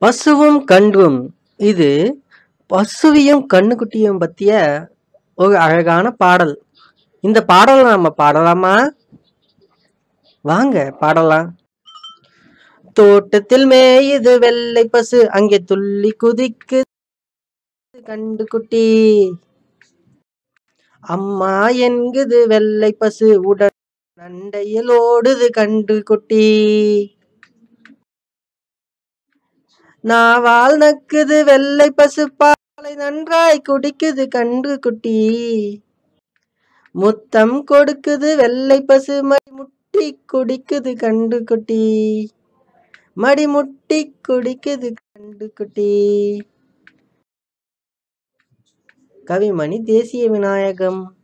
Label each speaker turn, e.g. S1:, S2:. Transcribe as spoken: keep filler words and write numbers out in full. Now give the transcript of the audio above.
S1: பசுவும் கன்றும். இது பசுவையும் கன்னுக்குட்டியும் பத்திய ஒரு அழகான பாடல். இந்த பாடலை நம்ம பாடலாமா? வாங்க பாடலாம். தோட்டத்தில் மேயுது வெள்ளை பசு, அங்கே துள்ளி குதிக்கு கண்டுக்குட்டி. அம்மா என்குது வெள்ளை பசு, உடன் அண்டையில் ஓடுது கண்டுக்குட்டி. நாவால் நக்குது வெள்ளை பசு, பாலை நன்றாய் குடிக்குது கன்றுக்குட்டி. முத்தம் கொடுக்குது வெள்ளை பசு, மடி முட்டி குடிக்குது கன்றுக்குட்டி. மடி முட்டி குடிக்குது கன்றுக்குட்டி. கவிமணி தேசிய விநாயகம்.